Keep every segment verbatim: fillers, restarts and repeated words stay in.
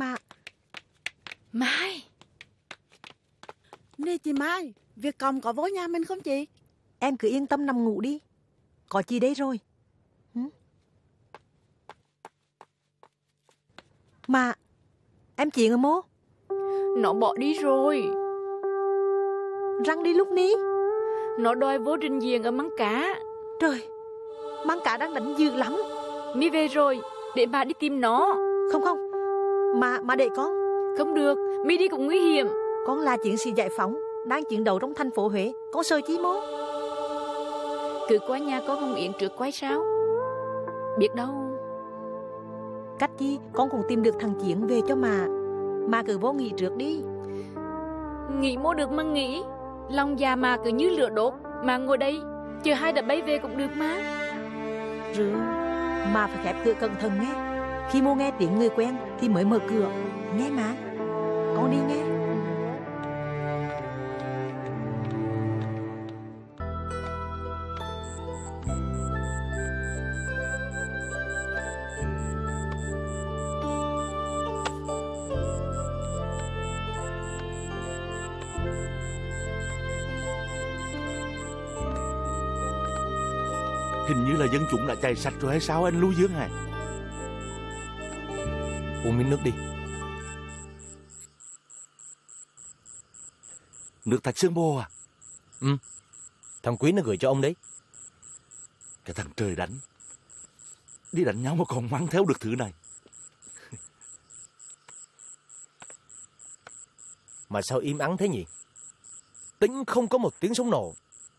Mà Mai. Nè chị Mai, Việt Cộng có vô nhà mình không chị? em cứ yên tâm nằm ngủ đi. Có chị đây rồi. Hử? Mà em chị người mô? Nó bỏ đi rồi. Răng đi lúc ní. Nó đòi vô trình diện ở Măng Cá. Trời, Măng Cá đang đánh dữ lắm. Mi về rồi, để bà đi tìm nó. Không không, Mà mà để con. Không được, Mi đi cũng nguy hiểm. Con là chiến sĩ giải phóng, đang chiến đấu trong thành phố Huế. Con sợ chi mô? Cứ qua nhà con Hồng Yến trước quay sao? Biết đâu. Cách chi con cũng tìm được thằng Chiến về cho mà. Mà cứ vô nghỉ trước đi. Nghỉ mua được mà nghỉ. Lòng già mà cứ như lửa đốt. Mà ngồi đây, chờ hai đã bay về cũng được mà. Rượu, mà phải khép cửa cẩn thận nghe. Khi mô nghe tiếng người quen thì mới mở cửa. Nghe mà. Con đi nghe. Hình như là dân chúng đã chạy sạch rồi hay sao anh Lưu Dương hả? Uống miếng nước đi. Nước Thạch Sương Bồ à? Ừ, thằng Quý nó gửi cho ông đấy. Cái thằng trời đánh. Đi đánh nhau mà còn mang theo được thứ này. Mà sao im ắng thế nhỉ? Tĩnh không có một tiếng súng nổ.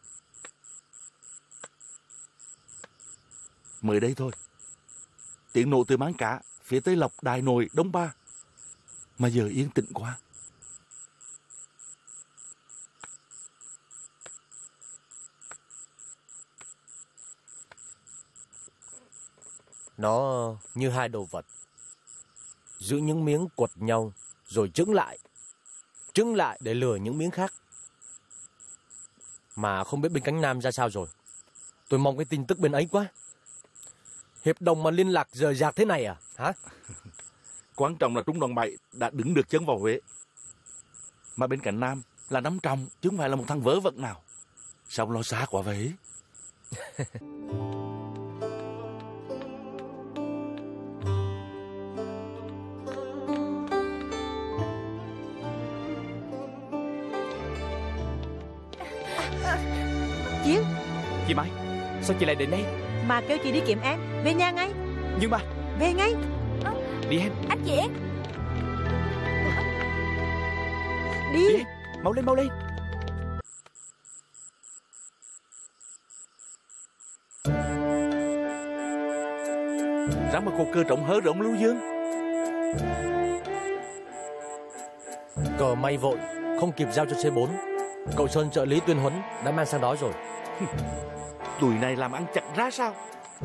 Mới đây thôi, tiếng nổ từ Máng Cá, phía Tây Lộc, Đại Nội, Đông Ba. Mà giờ yên tĩnh quá. Nó như hai đồ vật, giữ những miếng quật nhau rồi trứng lại, trứng lại để lừa những miếng khác. Mà không biết bên cánh Nam ra sao rồi. Tôi mong cái tin tức bên ấy quá. Hiệp đồng mà liên lạc rời rạc thế này à? Hả? Quan trọng là Trung đoàn bảy đã đứng được chân vào Huế. Mà bên cạnh Nam là Năm Trọng, chứ không phải là một thằng vớ vẩn nào. Sao lo xa quá vậy? Chiến. Chị Mai, sao chị lại đến đây? Mà kêu chị đi kiếm em. Về nhà ngay. Nhưng mà Về ngay. đi em. Anh Chiến. Đi, Đi em. Mau lên mau lên. Ráng mà cô cơ trọng hớ rồi ông Lưu Dương. Cờ may vội, không kịp giao cho C bốn. Cậu Sơn trợ lý tuyên huấn đã mang sang đó rồi. Tụi này làm ăn chặt ra sao?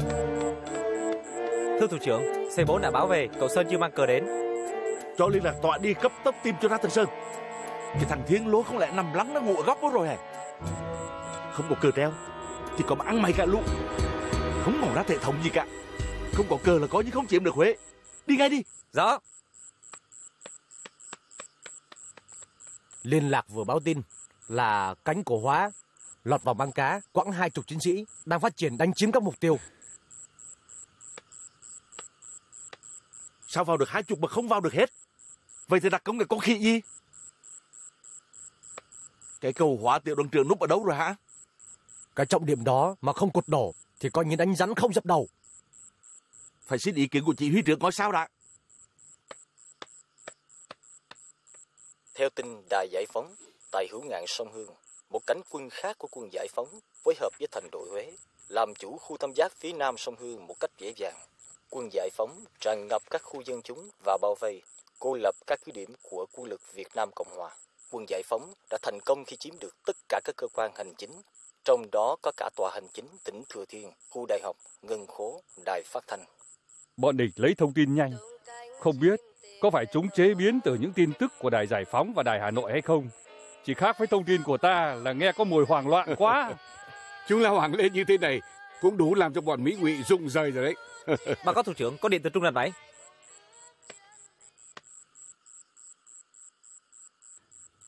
Thưa thủ trưởng, C bốn đã báo về, cậu Sơn chưa mang cờ đến. Cho liên lạc tọa đi cấp tốc tìm cho ra Thần Sơn. Cái thằng Thiên Lố không lẽ nằm lắng nó ngủ ở góc đó rồi hả? Không có cờ treo thì có mà ăn mày cả lũ. Không mò ra hệ thống gì cả. Không có cờ là có như không chiếm được Huế. Đi ngay đi. Rõ. Liên lạc vừa báo tin là cánh của Hóa lọt vào Măng Cá, quãng hai chục chiến sĩ đang phát triển đánh chiếm các mục tiêu. Sao vào được hai chục mà không vào được hết? Vậy thì đặc công là con khỉ gì? Cái cầu Hóa tiểu đoàn trưởng núp ở đâu rồi hả? Cái trọng điểm đó mà không cột đổ thì coi như đánh rắn không dập đầu. Phải xin ý kiến của chỉ huy trưởng coi sao đã. Theo tin Đài Giải phóng, tại hữu ngạn sông Hương, một cánh quân khác của quân Giải phóng phối hợp với thành đội Huế làm chủ khu tam giác phía nam sông Hương một cách dễ dàng. Quân Giải phóng tràn ngập các khu dân chúng và bao vây, cô lập các cứ điểm của quân lực Việt Nam Cộng Hòa. Quân Giải phóng đã thành công khi chiếm được tất cả các cơ quan hành chính, trong đó có cả tòa hành chính tỉnh Thừa Thiên, khu đại học, ngân khố, đài phát thanh. Bọn địch lấy thông tin nhanh, không biết có phải chúng chế biến từ những tin tức của Đài Giải phóng và Đài Hà Nội hay không. Chỉ khác với thông tin của ta là nghe có mùi hoảng loạn quá. Chúng la hoảng lên như thế này cũng đủ làm cho bọn Mỹ ngụy rụng rời rồi đấy. Báo cáo thủ trưởng, có điện từ Trung đoàn bảy.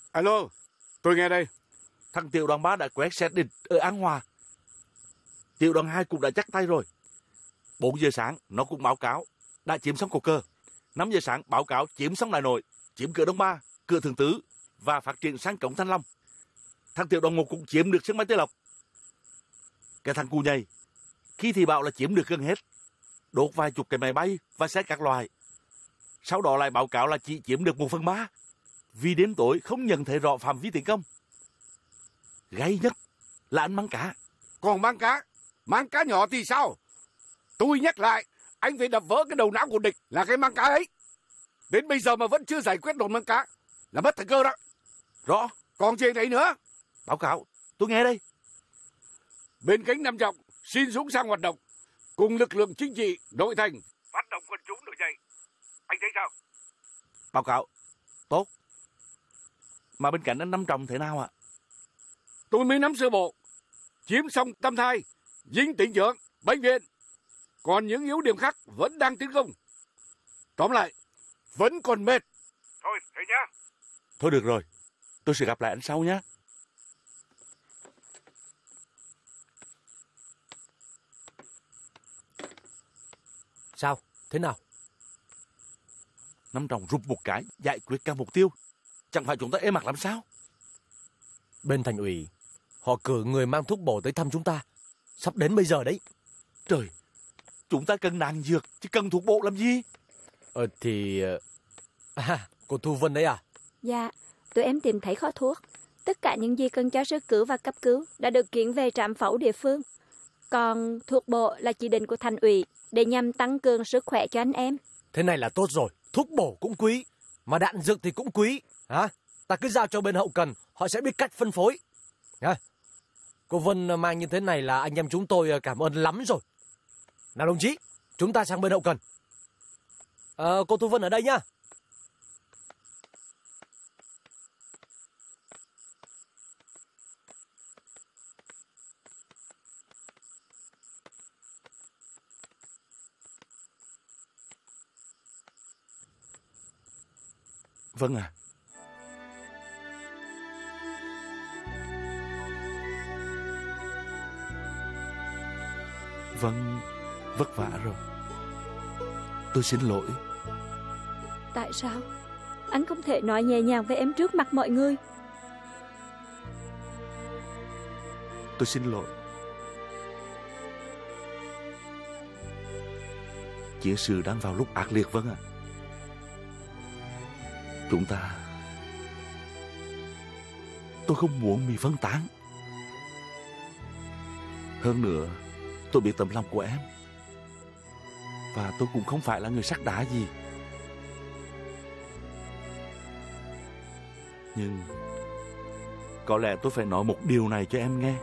Alo, tôi nghe đây. Thằng tiểu đoàn ba đã quét xét địch ở An Hòa. Tiểu đoàn hai cũng đã chắc tay rồi. Bốn giờ sáng nó cũng báo cáo đã chiếm xong Cột Cờ. Năm giờ sáng báo cáo chiếm xong Đại Nội, chiếm cửa Đông Ba, cửa Thường Tứ và phát triển sang cổng Thanh Long. Thằng tiểu đoàn một cũng chiếm được sân bay Tây Lộc. Cái thằng cù nhầy khi thì bảo là chiếm được gần hết, đốt vài chục cái máy bay và xe các loại. Sau đó lại báo cáo là chỉ chiếm được một phần ba, vì đêm tối không nhận thấy rõ phạm vi tiến công. Gay nhất là anh Măng Cá. Còn Măng Cá, Măng Cá nhỏ thì sao? Tôi nhắc lại, anh phải đập vỡ cái đầu não của địch là cái Măng Cá ấy. Đến bây giờ mà vẫn chưa giải quyết đồn Măng Cá là mất thời cơ đó. Rõ. Còn chuyện này nữa. Báo cáo, tôi nghe đây. Bên cánh Nam Trọng xin súng sang hoạt động, cùng lực lượng chính trị, nội thành phát động quân chúng nổi dậy. Anh thấy sao? Báo cáo, tốt. Mà bên cạnh anh Năm Trọng thế nào ạ? Tôi mới nắm sơ bộ, chiếm xong Tam Thai, Dinh Tỉnh Trưởng, bệnh viện. Còn những yếu điểm khác vẫn đang tiến công. Tóm lại, vẫn còn mệt. Thôi, thế nhá. Thôi được rồi, tôi sẽ gặp lại anh sau nhé. Sao? Thế nào? Năm Trọng rụp một cái, giải quyết cả mục tiêu. Chẳng phải chúng ta êm mặt làm sao? Bên thành ủy, họ cử người mang thuốc bổ tới thăm chúng ta. Sắp đến bây giờ đấy. Trời, chúng ta cần đạn dược, chứ cần thuốc bổ làm gì? Ờ thì... À, cô Thu Vân đấy à? Dạ, tụi em tìm thấy kho thuốc. Tất cả những gì cần cho sơ cứu và cấp cứu đã được chuyển về trạm phẫu địa phương. Còn thuốc bổ là chỉ định của thành ủy để nhằm tăng cường sức khỏe cho anh em. Thế này là tốt rồi. Thuốc bổ cũng quý, mà đạn dược thì cũng quý. Hả? Ta cứ giao cho bên hậu cần, họ sẽ biết cách phân phối. À, cô Vân mang như thế này là anh em chúng tôi cảm ơn lắm rồi. Nào đồng chí, chúng ta sang bên hậu cần. À, cô Thu Vân ở đây nhá. Vâng à. Vâng, vất vả rồi. Tôi xin lỗi. Tại sao? Anh không thể nói nhẹ nhàng với em trước mặt mọi người. Tôi xin lỗi. Chiến sự đang vào lúc ác liệt. Vâng ạ. Chúng ta... Tôi không muốn bị phân tán. Hơn nữa, tôi biết tấm lòng của em. Và tôi cũng không phải là người sắt đá gì. Nhưng có lẽ tôi phải nói một điều này cho em nghe.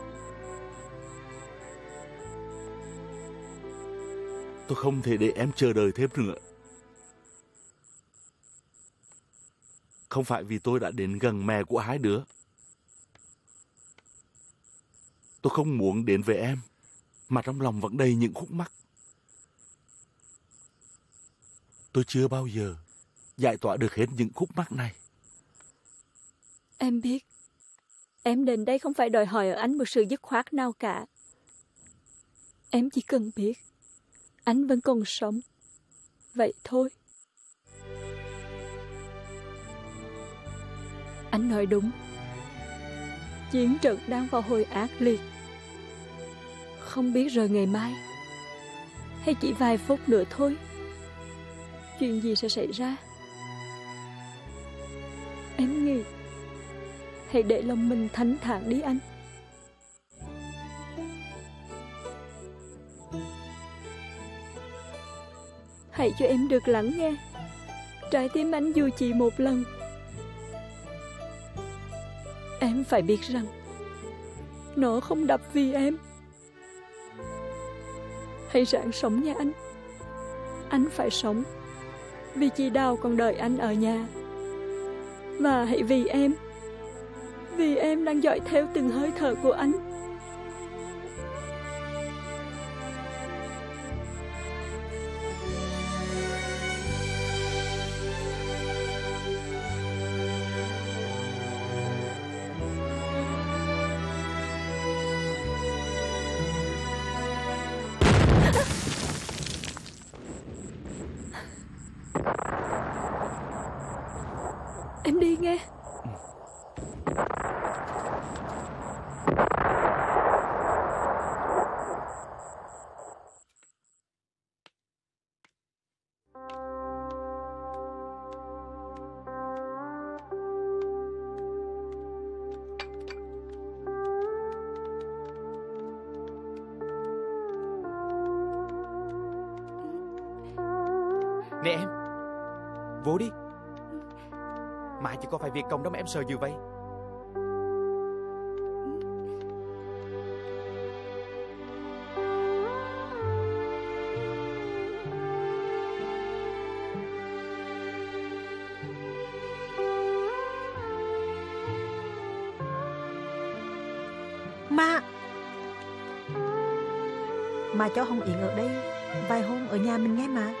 Tôi không thể để em chờ đợi thêm nữa. Không phải vì tôi đã đến gần mẹ của hai đứa. Tôi không muốn đến với em mà trong lòng vẫn đầy những khúc mắc. Tôi chưa bao giờ giải tỏa được hết những khúc mắc này. Em biết. Em đến đây không phải đòi hỏi ở anh một sự dứt khoát nào cả. Em chỉ cần biết anh vẫn còn sống. Vậy thôi. Anh nói đúng. Chiến trận đang vào hồi ác liệt. Không biết rồi ngày mai hay chỉ vài phút nữa thôi, chuyện gì sẽ xảy ra. Em nghĩ hãy để lòng mình thanh thản đi anh. Hãy cho em được lắng nghe trái tim anh dù chỉ một lần. Em phải biết rằng nó không đập vì em. Hãy ráng sống nha anh. Anh phải sống vì chị Đào còn đợi anh ở nhà. Và hãy vì em, vì em đang dõi theo từng hơi thở của anh. Em đi nghe. Nè em, vô đi. Mà chỉ có phải việc công đó mà em sợ như vậy. Mà Mà cho Hồng Yến ở đây vài hôm ở nhà mình nghe mà.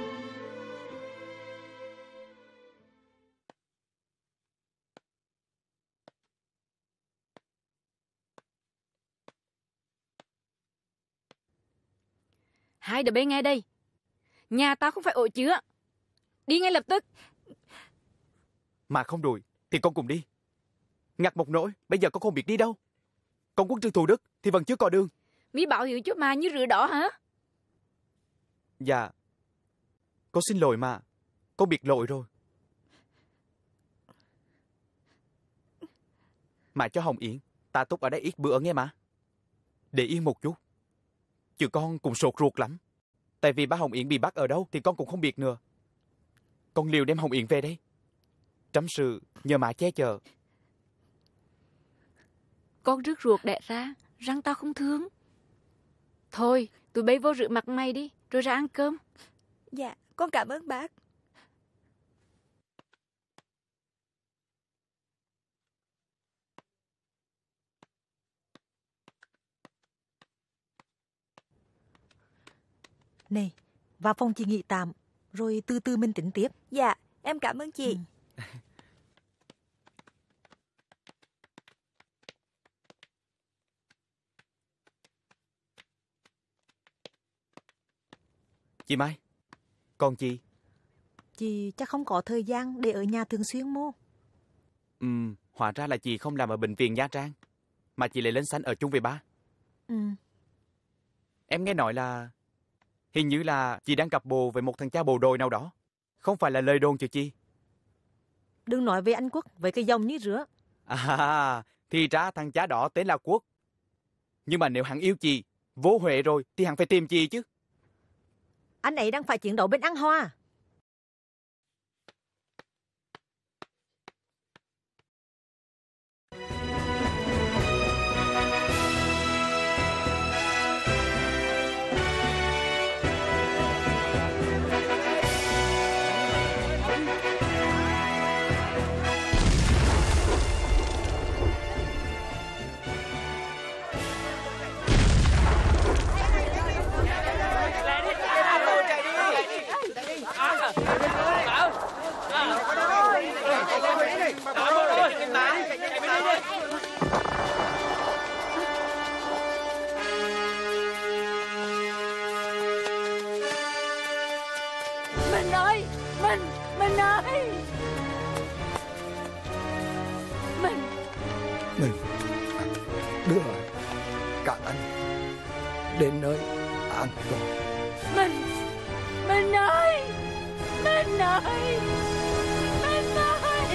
Hai đứa bé nghe đây. Nhà tao không phải ổ chứa. Đi ngay lập tức. Mà không đuổi thì con cùng đi. Ngặt một nỗi, bây giờ con không biết đi đâu. Con quốc trương thù đức thì vẫn chưa có đường. Mỹ bảo hiểu chút mà như rửa đỏ hả? Dạ, con xin lỗi mà. Con biết lỗi rồi. Mà cho Hồng Yến, ta túc ở đây ít bữa nghe mà. Để yên một chút. Chứ con cũng sốt ruột lắm. Tại vì ba Hồng Yến bị bắt ở đâu thì con cũng không biết nữa. Con liều đem Hồng Yến về đây. Tránh sự nhờ má che chở. Con rứt ruột đẻ ra, răng tao không thương. Thôi, tụi bay vô rửa mặt mày đi, rồi ra ăn cơm. Dạ, con cảm ơn bác. Này, vào phòng chị nghỉ tạm, rồi từ từ mình tính tiếp. Dạ, em cảm ơn chị. Ừ. Chị Mai, còn chị? Chị chắc không có thời gian để ở nhà thường xuyên mô. Ừm, hóa ra là chị không làm ở bệnh viện Nha Trang, mà chị lại lên sanh ở chung với ba. Ừ. Em nghe nói là hình như là chị đang cặp bồ với một thằng cha bộ đội nào đó. Không phải là lời đồn chứ chị? Đừng nói với anh Quốc với cái dòng như rửa. À, thì ra thằng cha đó tên là Quốc. Nhưng mà nếu hắn yêu chị, vô huệ rồi thì hắn phải tìm chị chứ. Anh ấy đang phải chiến đấu bên An Hoa. Mình ơi, mình, mình ơi. Mình. Mình đưa cả anh đến nơi an toàn. Mình, mình ơi, mình ơi, mình ơi.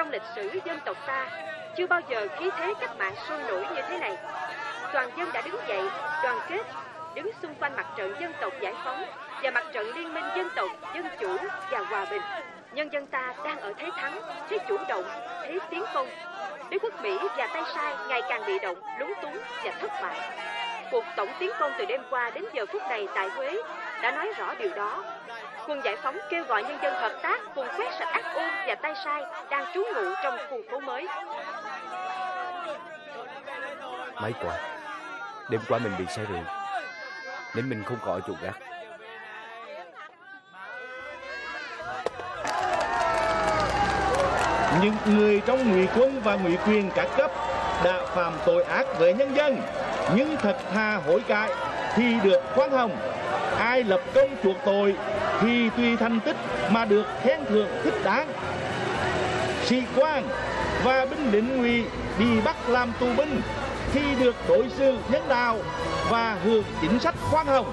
Trong lịch sử dân tộc ta, chưa bao giờ khí thế cách mạng sôi nổi như thế này. Toàn dân đã đứng dậy, đoàn kết, đứng xung quanh mặt trận dân tộc giải phóng và mặt trận liên minh dân tộc, dân chủ và hòa bình. Nhân dân ta đang ở thế thắng, thế chủ động, thế tiến công. Đế quốc Mỹ và tay sai ngày càng bị động, lúng túng và thất bại. Cuộc tổng tiến công từ đêm qua đến giờ phút này tại Huế đã nói rõ điều đó. Quân giải phóng kêu gọi nhân dân hợp tác cùng quét sạch ác ôn và tay sai đang trú ngụ trong khu phố mới. May quá, đêm qua mình bị say rượu nên mình không có ở chỗ gác. Những người trong ngụy quân và ngụy quyền các cấp đã phạm tội ác với nhân dân, nhưng thật thà hối cải thì được khoan hồng. Ai lập công chuộc tội thì tùy thành tích mà được khen thưởng thích đáng. Sĩ quan và binh lính ngụy bị bắt làm tù binh thì được đối xử nhân đạo và hưởng chính sách khoan hồng.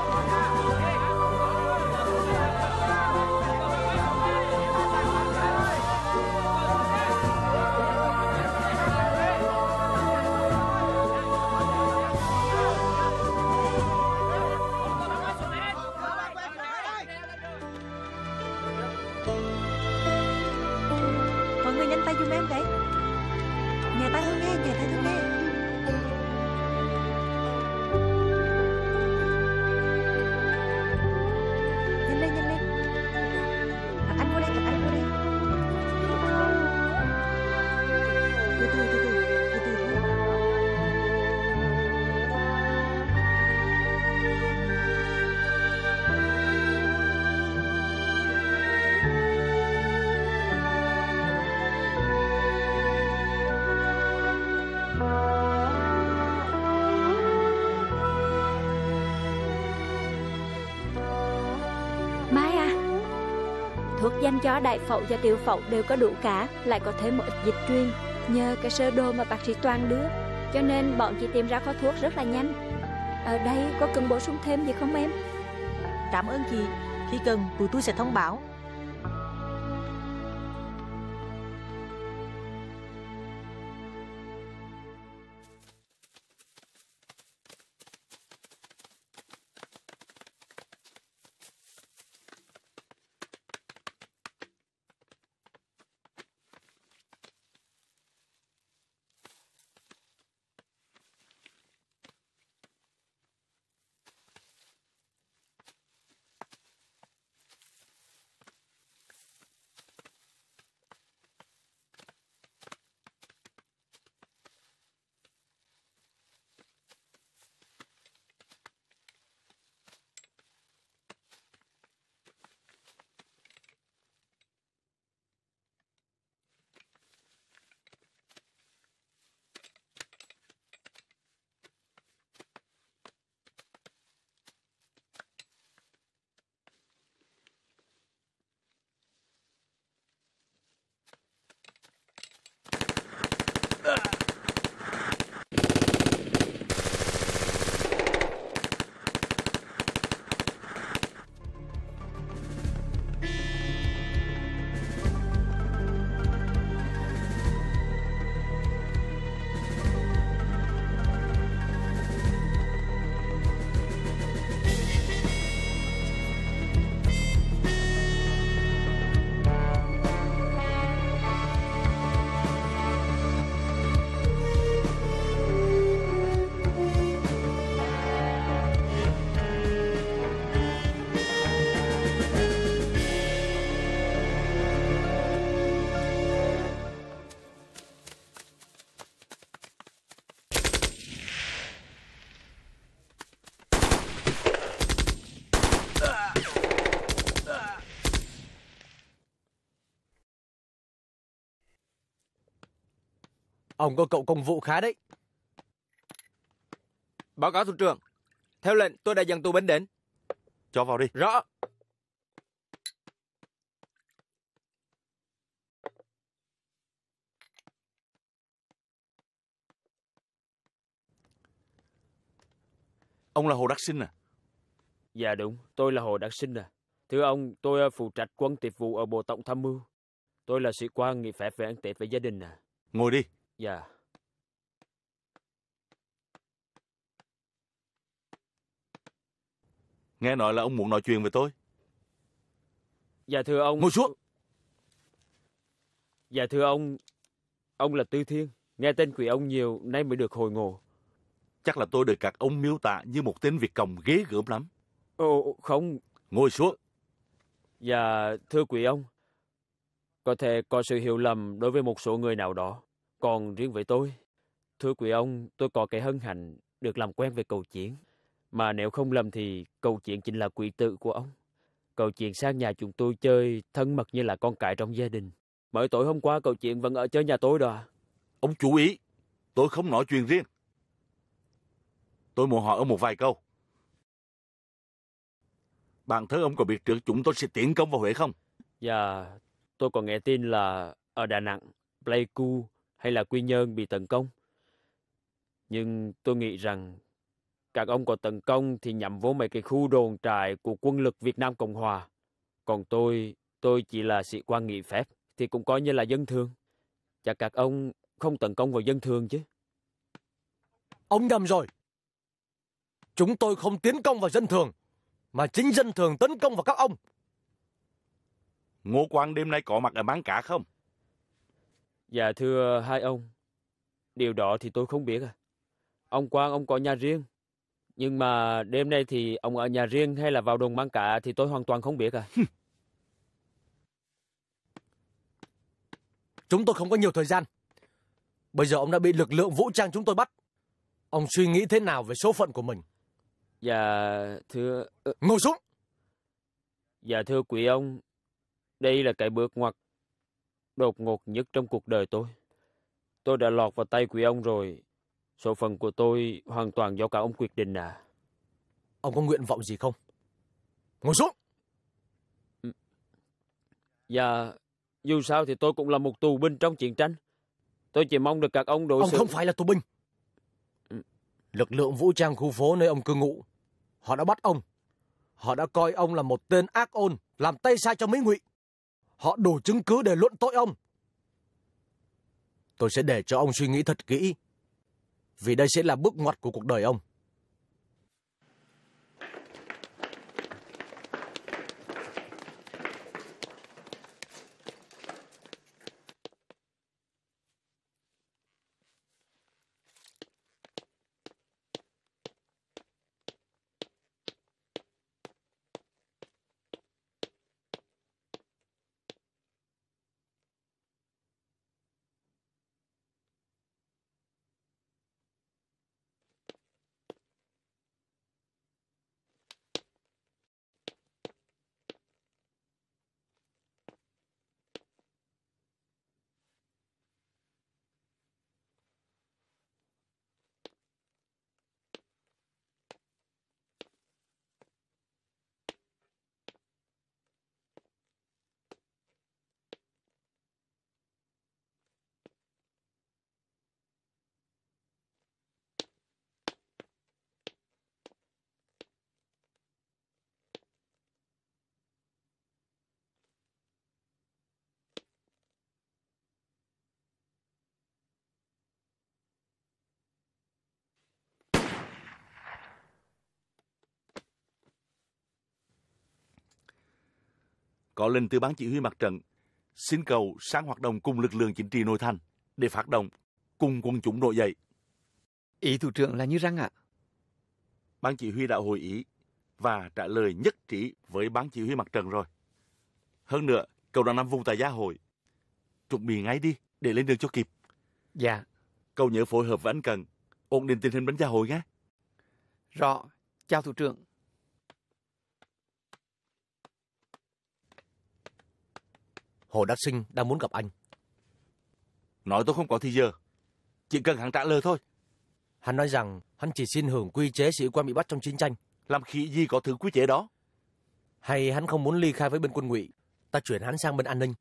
Mọi người nhanh tay giùm em đấy. Nhà tay thôi nghe, nhà tay thôi nghe. Nhanh lên, nhanh lên. Các anh vô đây, các anh vô đây. Từ từ, từ từ, từ từ thôi. Mai à, thuốc dành cho đại phẫu và tiểu phẫu đều có đủ cả, lại có thêm một ít dịch truyền. Nhờ cái sơ đồ mà bác sĩ Toàn đưa, cho nên bọn chị tìm ra kho thuốc rất là nhanh. Ở đây có cần bổ sung thêm gì không em? Cảm ơn chị. Khi cần, tụi tôi sẽ thông báo. Ông có cậu công vụ khá đấy. Báo cáo thủ trưởng. Theo lệnh, tôi đã dẫn tù binh đến. Cho vào đi. Rõ. Ông là Hồ Đắc Sinh à? Dạ đúng, tôi là Hồ Đắc Sinh à. Thưa ông, tôi phụ trách quân tiệp vụ ở Bộ Tổng Tham mưu. Tôi là sĩ quan nghỉ phép về ăn Tết với gia đình à. Ngồi đi. Dạ. Nghe nói là ông muốn nói chuyện với tôi. Dạ thưa ông. Ngồi xuống. Dạ thưa ông. Ông là Tư Thiên. Nghe tên quỷ ông nhiều, nay mới được hồi ngộ. Chắc là tôi được các ông miêu tả như một tên Việt Cộng ghê gớm lắm. Ồ, không. Ngồi xuống. Dạ, thưa quý ông, có thể có sự hiểu lầm đối với một số người nào đó. Còn riêng với tôi, thưa quý ông, tôi có cái hân hạnh được làm quen với Cậu Chiến. Mà nếu không lầm thì Cậu Chiến chính là quý tử của ông. Cậu Chiến sang nhà chúng tôi chơi thân mật như là con cái trong gia đình. Mới tối hôm qua Cậu Chiến vẫn ở chơi nhà tôi đó. Ông chú ý, tôi không nói chuyện riêng. Tôi muốn hỏi ông một vài câu. Bản thân ông có biết trước chúng tôi sẽ tiến công vào Huế không? Dạ, tôi có nghe tin là ở Đà Nẵng, Pleiku hay là Quy Nhơn bị tấn công. Nhưng tôi nghĩ rằng các ông có tấn công thì nhắm vô mấy cái khu đồn trại của quân lực Việt Nam Cộng Hòa. Còn tôi, tôi chỉ là sĩ quan nghỉ phép thì cũng coi như là dân thường. Chắc các ông không tấn công vào dân thường chứ? Ông nhầm rồi. Chúng tôi không tiến công vào dân thường, mà chính dân thường tấn công vào các ông. Ngô Quang đêm nay có mặt ở bán cá không? Dạ thưa hai ông, điều đó thì tôi không biết à. Ông Quang ông có nhà riêng, nhưng mà đêm nay thì ông ở nhà riêng hay là vào đồn bán cá thì tôi hoàn toàn không biết à. Chúng tôi không có nhiều thời gian. Bây giờ ông đã bị lực lượng vũ trang chúng tôi bắt. Ông suy nghĩ thế nào về số phận của mình? Dạ thưa... Ngồi xuống. Dạ thưa quý ông, đây là cái bước ngoặt đột ngột nhất trong cuộc đời tôi. Tôi đã lọt vào tay quý ông rồi. Số phận của tôi hoàn toàn do cả ông quyết định à. Ông có nguyện vọng gì không? Ngồi xuống. Dạ, dù sao thì tôi cũng là một tù binh trong chiến tranh. Tôi chỉ mong được các ông đối xử... Ông không phải là tù binh. Lực lượng vũ trang khu phố nơi ông cư ngụ, họ đã bắt ông. Họ đã coi ông là một tên ác ôn, làm tay sai cho Mỹ Ngụy. Họ đủ chứng cứ để luận tội ông. Tôi sẽ để cho ông suy nghĩ thật kỹ, vì đây sẽ là bước ngoặt của cuộc đời ông. Có lệnh từ ban chỉ huy mặt trận xin cầu sang hoạt động cùng lực lượng chính trị nội thành để phát động cùng quân chúng nổi dậy. Ý thủ trưởng là như răng ạ. Ban chỉ huy đã hội ý và trả lời nhất trí với ban chỉ huy mặt trận rồi. Hơn nữa, cậu đang nằm vùng tại Gia Hội. Chuẩn bị ngay đi để lên đường cho kịp. Dạ. Cậu nhớ phối hợp với anh Cần, ổn định tình hình bên Gia Hội nhé. Rõ. Chào thủ trưởng. Hồ Đắc Sinh đang muốn gặp anh. Nói tôi không có thì giờ. Chỉ cần hắn trả lời thôi. Hắn nói rằng hắn chỉ xin hưởng quy chế sĩ quan bị bắt trong chiến tranh. Làm khỉ gì có thứ quy chế đó? Hay hắn không muốn ly khai với bên quân Ngụy, ta chuyển hắn sang bên an ninh.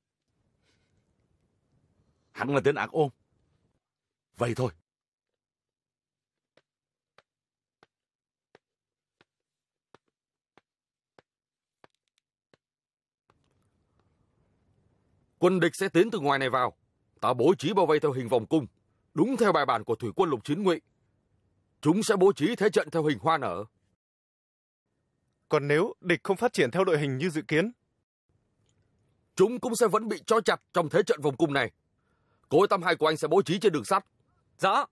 Hắn là tên ác ôn. Vậy thôi. Quân địch sẽ tiến từ ngoài này vào. Ta bố trí bao vây theo hình vòng cung, đúng theo bài bản của thủy quân Lục Chiến Ngụy. Chúng sẽ bố trí thế trận theo hình hoa nở. Còn nếu địch không phát triển theo đội hình như dự kiến? Chúng cũng sẽ vẫn bị trói chặt trong thế trận vòng cung này. Cối tăm hai của anh sẽ bố trí trên đường sắt. Rõ.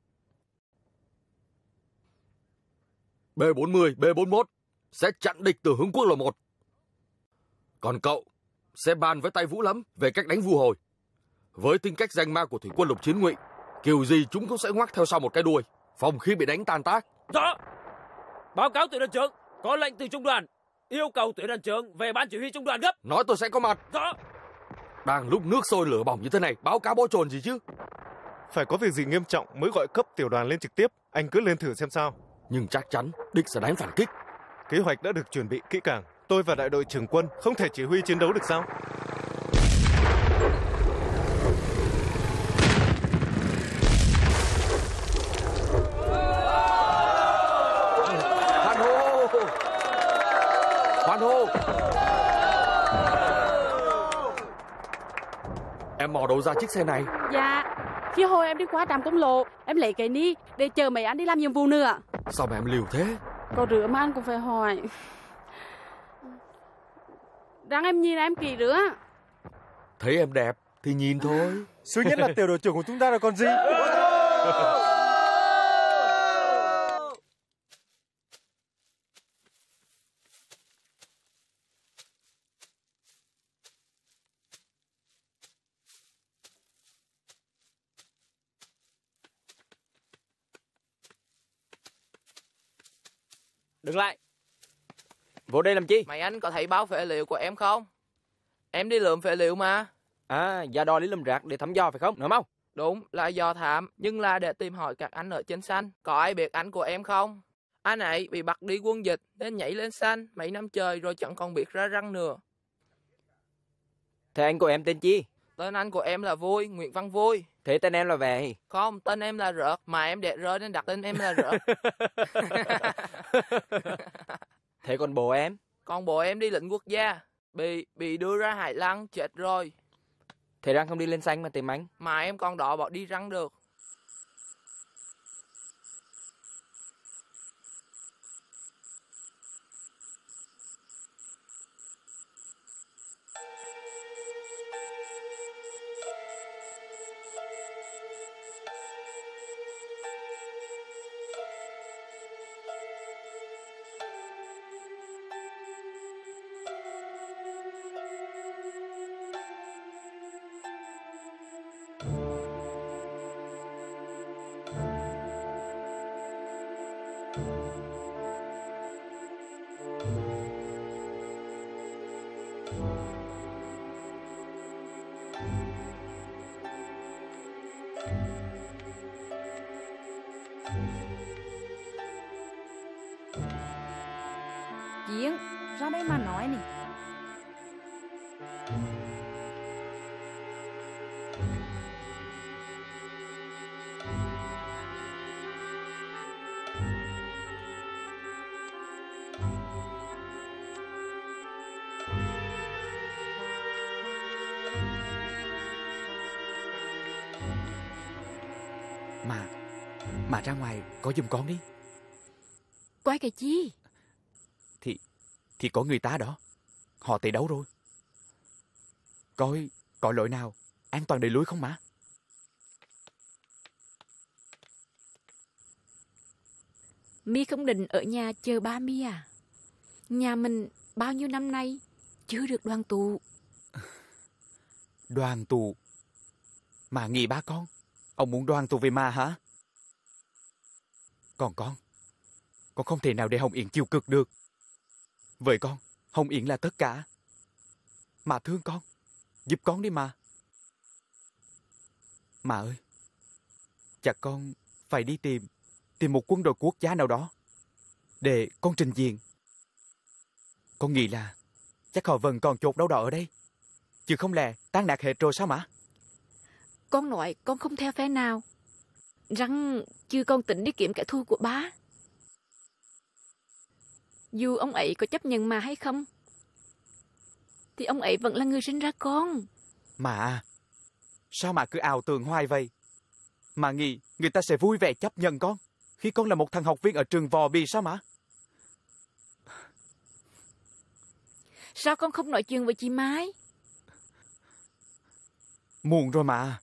B bốn mươi, B bốn mốt sẽ chặn địch từ hướng quốc lộ một. Còn cậu sẽ bàn với tay Vũ Lẫm về cách đánh vu hồi. Với tính cách danh ma của thủy quân Lục Chiến Ngụy, kiểu gì chúng cũng sẽ ngoắc theo sau một cái đuôi, phòng khi bị đánh tan tác. Rõ. Báo cáo tiểu đoàn trưởng, có lệnh từ trung đoàn, yêu cầu tiểu đoàn trưởng về ban chỉ huy trung đoàn gấp. Nói tôi sẽ có mặt. Rõ. Đang lúc nước sôi lửa bỏng như thế này, báo cáo bó trồn gì chứ? Phải có việc gì nghiêm trọng mới gọi cấp tiểu đoàn lên trực tiếp. Anh cứ lên thử xem sao. Nhưng chắc chắn địch sẽ đánh phản kích. Kế hoạch đã được chuẩn bị kỹ càng. Tôi và đại đội trưởng quân không thể chỉ huy chiến đấu được sao? Hoan hô! Hoan hô! Em mò đâu ra chiếc xe này? Dạ, khi hồi em đi qua trạm công lộ, em lấy cái ni để chờ mấy anh đi làm nhiệm vụ nữa. Sao mà em liều thế? Có rửa mà anh cũng phải hỏi. Răng em nhìn em kỹ rửa. Thấy em đẹp thì nhìn thôi. Suy nhất là tiểu đội trưởng của chúng ta là còn gì. Đừng lại. Vô đây làm chi? Mày anh có thấy báo phế liệu của em không? Em đi lượm phế liệu mà. À, ra đo lý lâm rạc để thăm dò phải không? Nói mau. Đúng, là do thám, nhưng là để tìm hỏi các anh ở trên xanh. Có ai biết anh của em không? Anh ấy bị bắt đi quân dịch nên nhảy lên xanh mấy năm trời rồi chẳng còn biết ra răng nữa. Thế anh của em tên chi? Tên anh của em là Vui, Nguyễn Văn Vui. Thế tên em là Về? Không, tên em là Rợt, mà em để rơi nên đặt tên em là Rợt. Thế còn bố em? Còn bố em đi lĩnh quốc gia, bị bị đưa ra Hải Lăng, chết rồi. Thế Răng không đi lên xanh mà tìm anh? Mà em còn đỏ bỏ đi răng được. Chiến, ra đây mà nói nè. Mà, mà ra ngoài có giùm con đi. Quay cái chi? Thì, thì có người ta đó. Họ tỷ đấu rồi. Coi, coi lỗi nào an toàn đầy lưới không mà. Mi không định ở nhà chờ ba Mi à? Nhà mình bao nhiêu năm nay chưa được đoàn tụ. Đoàn tụ? Mà nghĩ ba con, ông muốn đoàn tụ về mà hả? Còn con, con không thể nào để Hồng Yến chịu cực được. Với con, Hồng Yến là tất cả. Mà thương con, giúp con đi mà. Mà ơi, chắc con phải đi tìm, tìm một quân đội quốc gia nào đó để con trình diện. Con nghĩ là chắc họ vẫn còn chột đâu đó ở đây, chứ không lẽ tan nát hết rồi sao mà? Con nói con không theo phe nào, rằng chứ con tính đi kiếm kẻ thù của ba. Dù ông ấy có chấp nhận mà hay không, thì ông ấy vẫn là người sinh ra con. Mà, sao mà cứ ảo tưởng hoài vậy? Mà nghĩ người ta sẽ vui vẻ chấp nhận con khi con là một thằng học viên ở trường Vò Bì sao mà? Sao con không nói chuyện với chị Mai? Muộn rồi mà.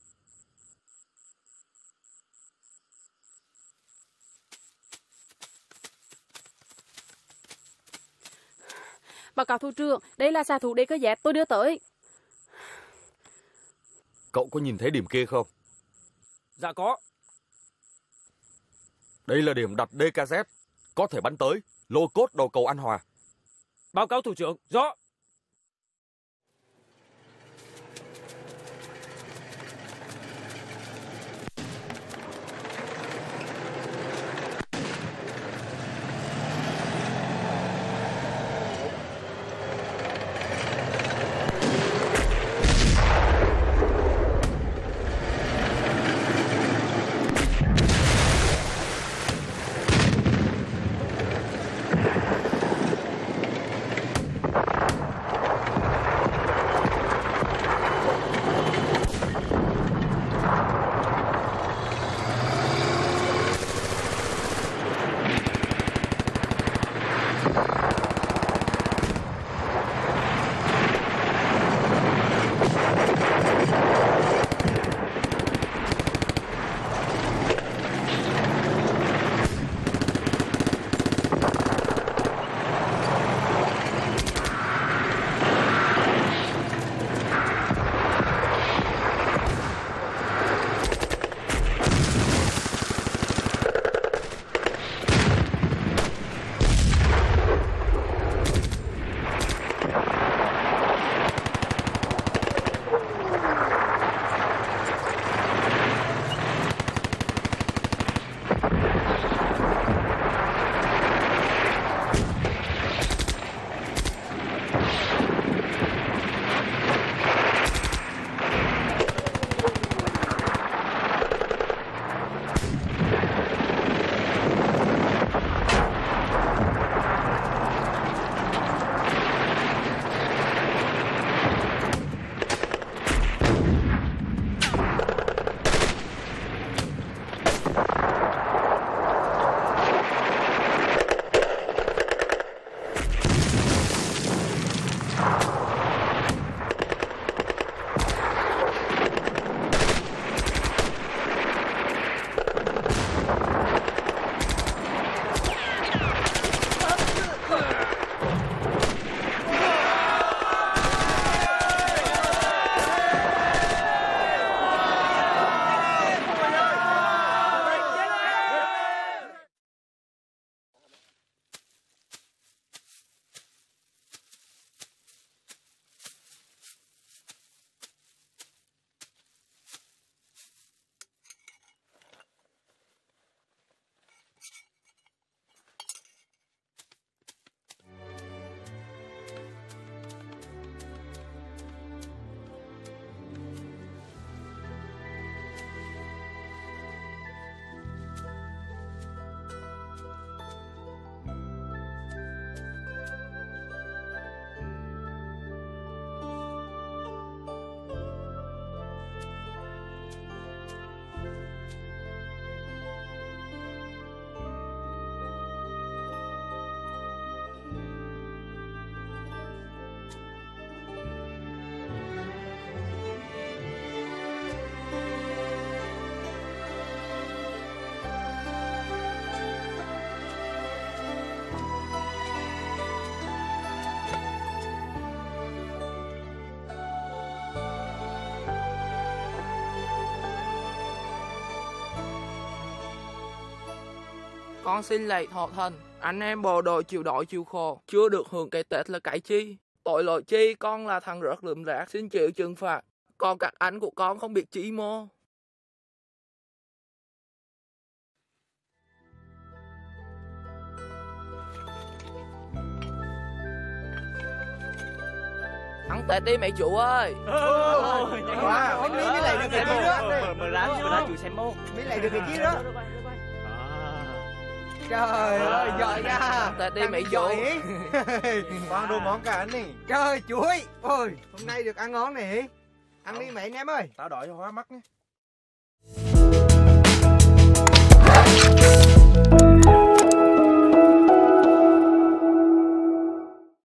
Báo cáo thủ trưởng, đây là xạ thủ đê ca dét tôi đưa tới. Cậu có nhìn thấy điểm kia không? Dạ có. Đây là điểm đặt đê ca dét, có thể bắn tới lô cốt đầu cầu An Hòa. Báo cáo thủ trưởng, rõ. Con xin lạy thọ thần, anh em bộ đội chịu đói chịu khổ, chưa được hưởng cái Tết là cái chi. Tội lỗi chi, con là thằng rớt lượm rác xin chịu trừng phạt. Còn các anh của con không biết chỉ mô. Ăn Tết đi mấy chú ơi. Nhanh quá, ông Lý mới lại được cái kia đó. Mở ra, mở ra chú xem mô. Mới lại được cái kia đó. Trời ơi, giỏi ra. Tết đi mấy chú. Mang đồ món cả anh này. Trời chuối. Ôi, hôm nay được ăn ngon này. Ăn đi mẹ anh em ơi. Tao đợi cho hóa mắt nhé.